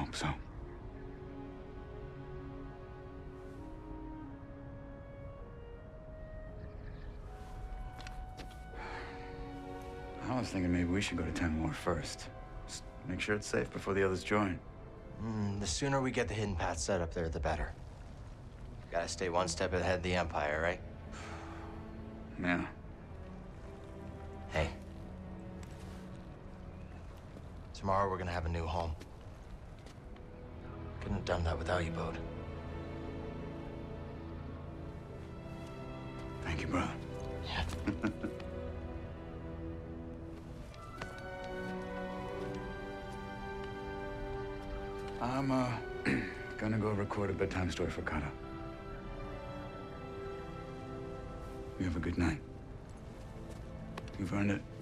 hope so. I was thinking maybe we should go to 10 War first. Just make sure it's safe before the others join. The sooner we get the hidden path set up there, the better. Gotta stay one step ahead of the Empire, right? Yeah. Hey. Tomorrow we're gonna have a new home. Couldn't have done that without you, Bode. Thank you, brother. Yeah. I'm, gonna go record a bedtime story for Kata. You have a good night. You've earned it.